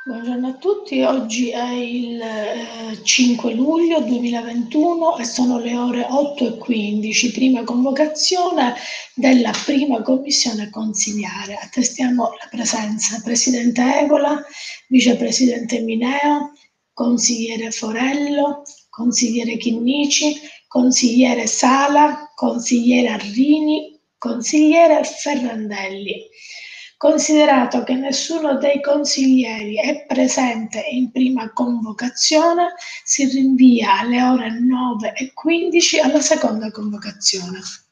Buongiorno a tutti, oggi è il 5 luglio 2021 e sono le ore 8:15, prima convocazione della prima commissione consiliare. Attestiamo la presenza Presidente Evola, Vicepresidente Mineo, Consigliere Forello, Consigliere Chinnici, Consigliere Sala, Consigliere Arrini, Consigliere Ferrandelli. Considerato che nessuno dei consiglieri è presente in prima convocazione, si rinvia alle ore 9:15 alla seconda convocazione.